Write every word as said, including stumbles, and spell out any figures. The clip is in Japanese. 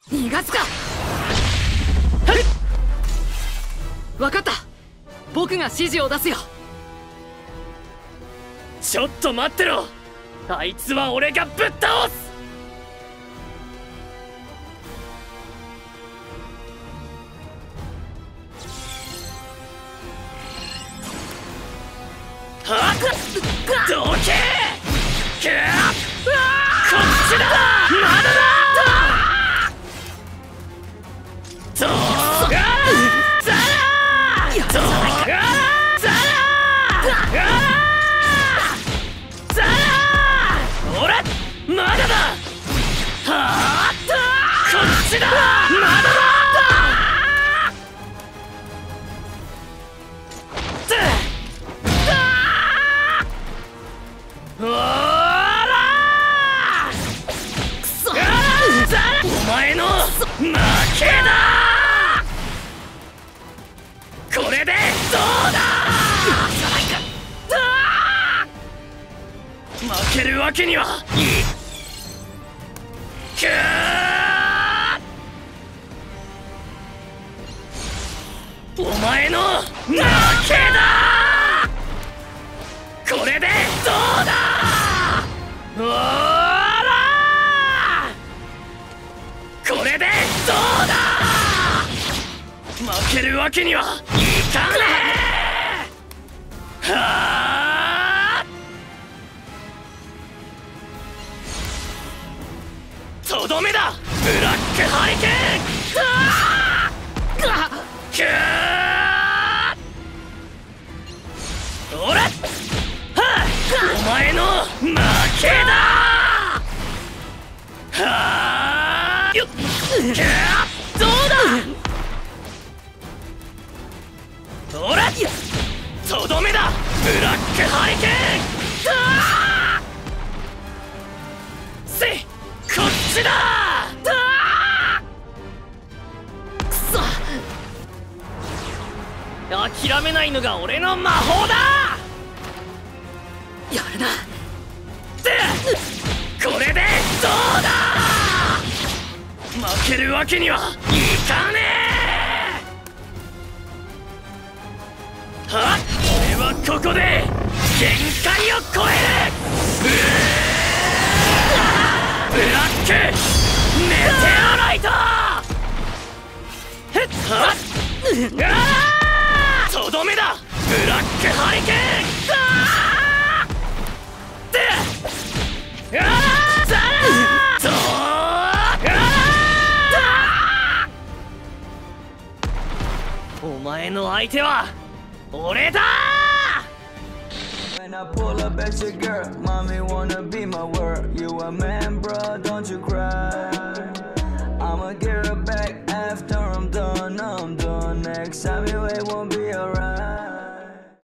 逃がすか。はい、分かった。僕が指示を出すよ。 ちょっと待ってろ。あいつは俺がぶっ倒す。はっ、どけ。くっ、こっちだ。まだだ。どうがザラー。どうがザラー。ザラー。ほら、まだだ。はっ、こっちだ。まだだ。おらー。くそ。お前の負けだ。これでどうだ。負けるわけにはいい。くー。お前の負けだ。これでどうだ。おらー。これでどうだ。負けるわけにはいかねえ。はあ。とどめだ。ブラックハリケーン。くー。おらっ。お前の負けだ。はあ。よっ。どうだ。ほら。とどめだ。ブラックハリケーン。せい、こっちだ。くそ。諦めないのが俺の魔法だ。 やるな。 で、これでどうだ。負けるわけにはいかねえ。はっ、俺はここで限界を超える。ブラックメテオライト。はっ、とどめだ。ブラックハリケーン。お前の相手は俺だ。 When I pull up at your girl, mommy wanna be my world. You a man, bro, don't you cry.